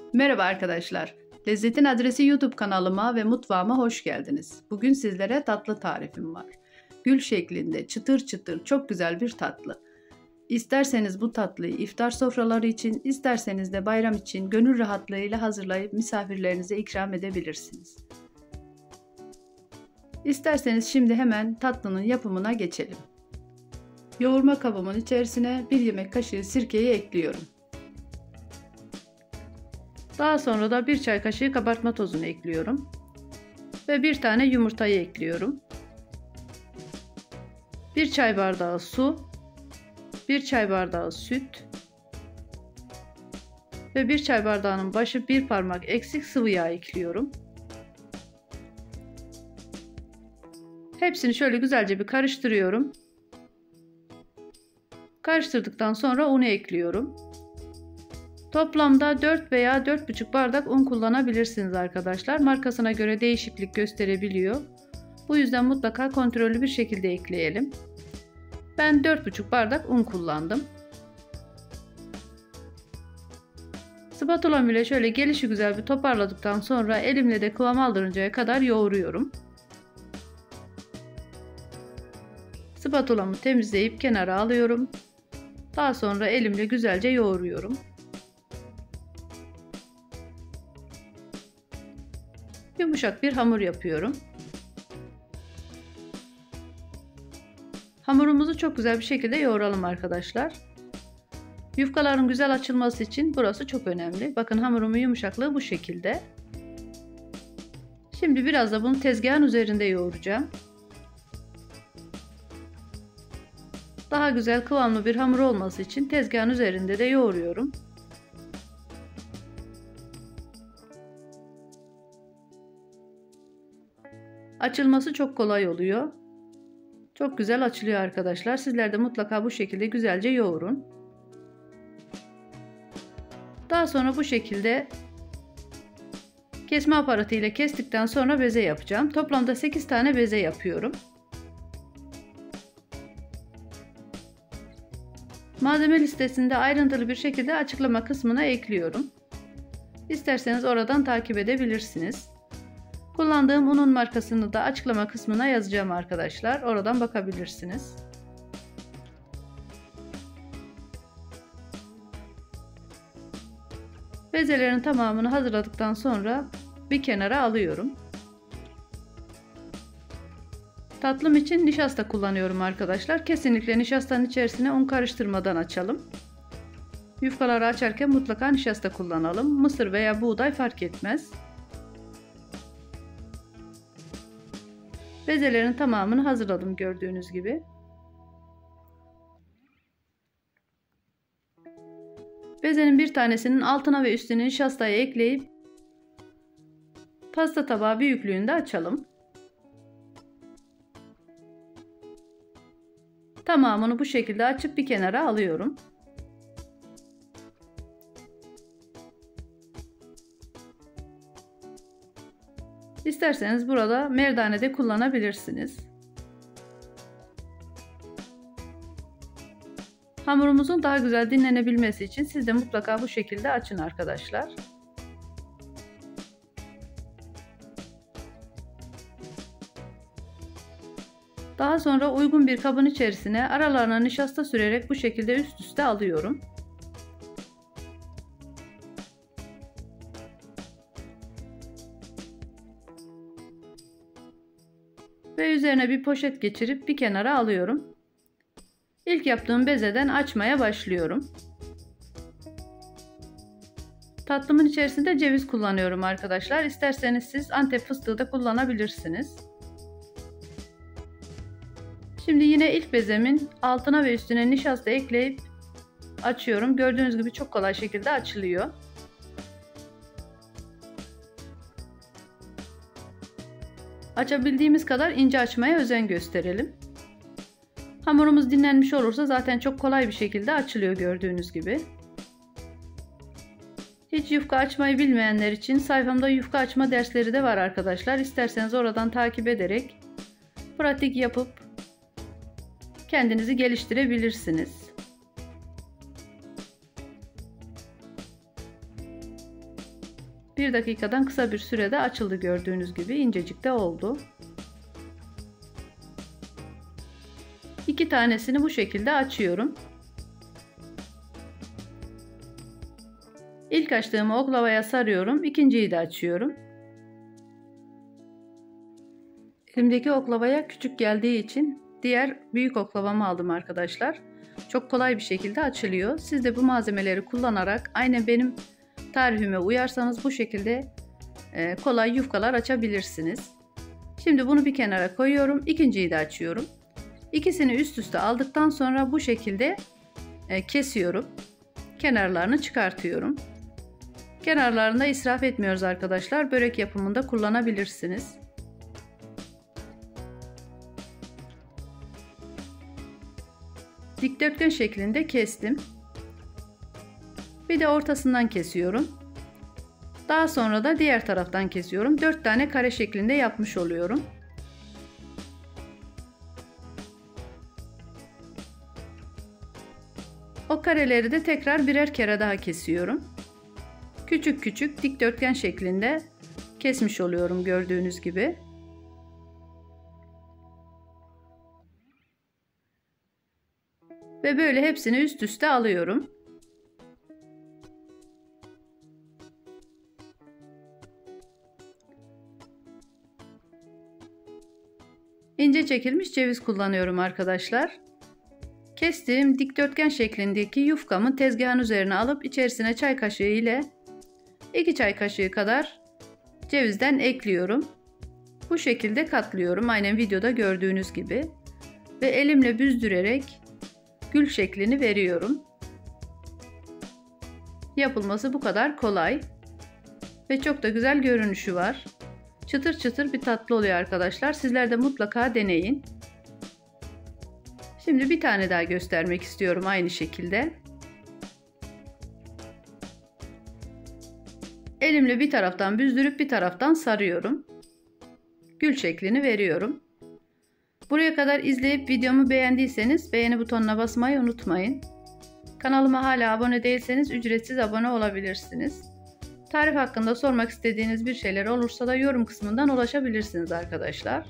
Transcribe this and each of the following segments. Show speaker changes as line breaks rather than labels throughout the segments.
Merhaba arkadaşlar. Lezzetin Adresi YouTube kanalıma ve mutfağıma hoş geldiniz. Bugün sizlere tatlı tarifim var. Gül şeklinde, çıtır çıtır, çok güzel bir tatlı. İsterseniz bu tatlıyı iftar sofraları için, isterseniz de bayram için gönül rahatlığıyla hazırlayıp misafirlerinize ikram edebilirsiniz. İsterseniz şimdi hemen tatlının yapımına geçelim. Yoğurma kabımın içerisine 1 yemek kaşığı sirkeyi ekliyorum. Daha sonra da 1 çay kaşığı kabartma tozunu ekliyorum. Ve 1 tane yumurtayı ekliyorum. 1 çay bardağı su, 1 çay bardağı süt ve 1 çay bardağının başı 1 parmak eksik sıvı yağ ekliyorum. Hepsini şöyle güzelce bir karıştırıyorum. Karıştırdıktan sonra unu ekliyorum. Toplamda 4 veya 4,5 bardak un kullanabilirsiniz arkadaşlar. Markasına göre değişiklik gösterebiliyor. Bu yüzden mutlaka kontrollü bir şekilde ekleyelim. Ben 4,5 bardak un kullandım. Spatulam ile şöyle gelişigüzel bir toparladıktan sonra elimle de kıvam aldırıncaya kadar yoğuruyorum. Spatulamı temizleyip kenara alıyorum. Daha sonra elimle güzelce yoğuruyorum. Yumuşak bir hamur yapıyorum. Hamurumuzu çok güzel bir şekilde yoğuralım arkadaşlar. Yufkaların güzel açılması için burası çok önemli. Bakın hamurumun yumuşaklığı bu şekilde. Şimdi biraz da bunu tezgahın üzerinde yoğuracağım. Daha güzel kıvamlı bir hamur olması için tezgahın üzerinde de yoğuruyorum. Açılması çok kolay oluyor. Çok güzel açılıyor arkadaşlar. Sizler de mutlaka bu şekilde güzelce yoğurun. Daha sonra bu şekilde kesme aparatı ile kestikten sonra beze yapacağım. Toplamda 8 tane beze yapıyorum. Malzeme listesinde ayrıntılı bir şekilde açıklama kısmına ekliyorum. İsterseniz oradan takip edebilirsiniz. Kullandığım unun markasını da açıklama kısmına yazacağım arkadaşlar. Oradan bakabilirsiniz. Bezelerin tamamını hazırladıktan sonra bir kenara alıyorum. Tatlım için nişasta kullanıyorum arkadaşlar. Kesinlikle nişastanın içerisine un karıştırmadan açalım. Yufkaları açarken mutlaka nişasta kullanalım. Mısır veya buğday fark etmez. Bezelerin tamamını hazırladım gördüğünüz gibi. Bezenin bir tanesinin altına ve üstüne nişastayı ekleyip pasta tabağı büyüklüğünde açalım. Tamamını bu şekilde açıp bir kenara alıyorum. İsterseniz burada merdane de kullanabilirsiniz. Hamurumuzun daha güzel dinlenebilmesi için siz de mutlaka bu şekilde açın arkadaşlar. Daha sonra uygun bir kabın içerisine aralarına nişasta sürerek bu şekilde üst üste alıyorum. Ve üzerine bir poşet geçirip bir kenara alıyorum. İlk yaptığım bezeden açmaya başlıyorum. Tatlımın içerisinde ceviz kullanıyorum arkadaşlar. İsterseniz siz Antep fıstığı da kullanabilirsiniz. Şimdi yine ilk bezemin altına ve üstüne nişasta ekleyip açıyorum. Gördüğünüz gibi çok kolay şekilde açılıyor. Açabildiğimiz kadar ince açmaya özen gösterelim. Hamurumuz dinlenmiş olursa zaten çok kolay bir şekilde açılıyor gördüğünüz gibi. Hiç yufka açmayı bilmeyenler için sayfamda yufka açma dersleri de var arkadaşlar. İsterseniz oradan takip ederek pratik yapıp kendinizi geliştirebilirsiniz. 1 dakikadan kısa bir sürede açıldı, gördüğünüz gibi incecik de oldu. 2 tanesini bu şekilde açıyorum. İlk açtığım oklavaya sarıyorum. İkinciyi de açıyorum. Elimdeki oklavaya küçük geldiği için diğer büyük oklavamı aldım arkadaşlar. Çok kolay bir şekilde açılıyor. Siz de bu malzemeleri kullanarak aynen benim tarifime uyarsanız bu şekilde kolay yufkalar açabilirsiniz. Şimdi bunu bir kenara koyuyorum. İkinciyi de açıyorum. İkisini üst üste aldıktan sonra bu şekilde kesiyorum. Kenarlarını çıkartıyorum. Kenarlarında israf etmiyoruz arkadaşlar. Börek yapımında kullanabilirsiniz. Dikdörtgen şeklinde kestim. Bir de ortasından kesiyorum. Daha sonra da diğer taraftan kesiyorum. 4 tane kare şeklinde yapmış oluyorum. O kareleri de tekrar birer kere daha kesiyorum. Küçük küçük dikdörtgen şeklinde kesmiş oluyorum gördüğünüz gibi. Ve böyle hepsini üst üste alıyorum. İnce çekilmiş ceviz kullanıyorum arkadaşlar. Kestiğim dikdörtgen şeklindeki yufkamı tezgahın üzerine alıp içerisine çay kaşığı ile 2 çay kaşığı kadar cevizden ekliyorum. Bu şekilde katlıyorum aynen videoda gördüğünüz gibi. Ve elimle büzdürerek gül şeklini veriyorum. Yapılması bu kadar kolay. Ve çok da güzel görünüşü var. Çıtır çıtır bir tatlı oluyor arkadaşlar. Sizler de mutlaka deneyin. Şimdi bir tane daha göstermek istiyorum aynı şekilde. Elimle bir taraftan büzdürüp bir taraftan sarıyorum. Gül şeklini veriyorum. Buraya kadar izleyip videomu beğendiyseniz beğeni butonuna basmayı unutmayın. Kanalıma hala abone değilseniz ücretsiz abone olabilirsiniz. Tarif hakkında sormak istediğiniz bir şeyler olursa da yorum kısmından ulaşabilirsiniz arkadaşlar.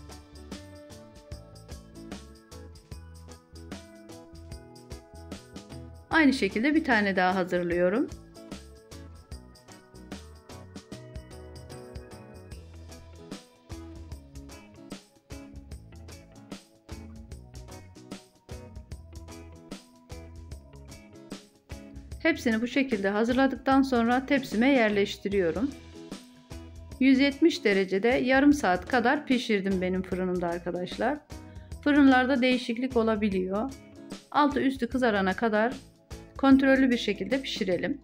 Aynı şekilde bir tane daha hazırlıyorum. Hepsini bu şekilde hazırladıktan sonra tepsime yerleştiriyorum. 170 derecede yarım saat kadar pişirdim benim fırınımda arkadaşlar. Fırınlarda değişiklik olabiliyor. Altı üstü kızarana kadar kontrollü bir şekilde pişirelim.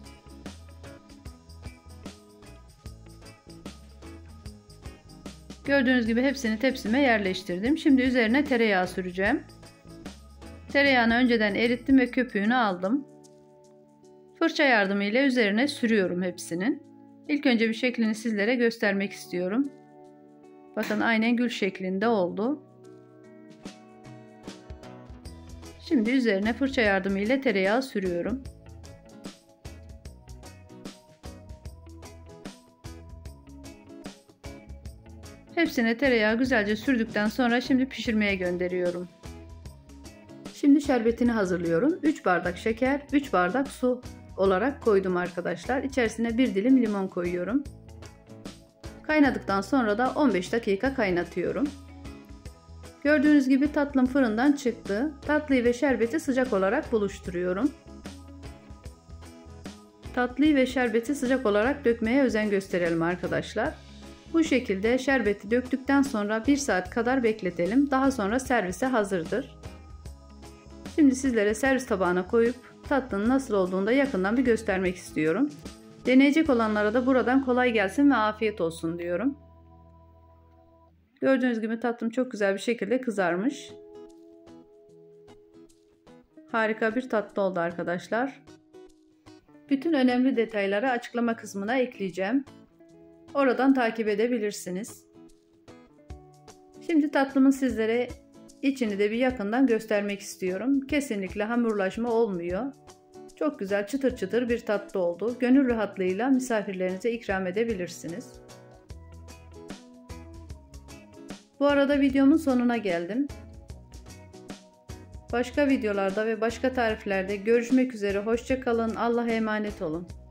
Gördüğünüz gibi hepsini tepsime yerleştirdim. Şimdi üzerine tereyağı süreceğim. Tereyağını önceden erittim ve köpüğünü aldım. Fırça yardımıyla üzerine sürüyorum hepsinin. İlk önce bir şeklini sizlere göstermek istiyorum. Bakın aynen gül şeklinde oldu. Şimdi üzerine fırça yardımıyla tereyağı sürüyorum. Hepsine tereyağı güzelce sürdükten sonra şimdi pişirmeye gönderiyorum. Şimdi şerbetini hazırlıyorum. 3 bardak şeker, 3 bardak su olarak koydum arkadaşlar. İçerisine 1 dilim limon koyuyorum. Kaynadıktan sonra da 15 dakika kaynatıyorum. Gördüğünüz gibi tatlım fırından çıktı. Tatlıyı ve şerbeti sıcak olarak buluşturuyorum. Tatlıyı ve şerbeti sıcak olarak dökmeye özen gösterelim arkadaşlar. Bu şekilde şerbeti döktükten sonra 1 saat kadar bekletelim. Daha sonra servise hazırdır. Şimdi sizlere servis tabağına koyup tatlının nasıl olduğunu da yakından bir göstermek istiyorum. Deneyecek olanlara da buradan kolay gelsin ve afiyet olsun diyorum. Gördüğünüz gibi tatlım çok güzel bir şekilde kızarmış. Harika bir tatlı oldu arkadaşlar. Bütün önemli detayları açıklama kısmına ekleyeceğim. Oradan takip edebilirsiniz. Şimdi tatlımın sizlere içini de bir yakından göstermek istiyorum. Kesinlikle hamurlaşma olmuyor. Çok güzel çıtır çıtır bir tatlı oldu. Gönül rahatlığıyla misafirlerinize ikram edebilirsiniz. Bu arada videomun sonuna geldim. Başka videolarda ve başka tariflerde görüşmek üzere. Hoşça kalın. Allah'a emanet olun.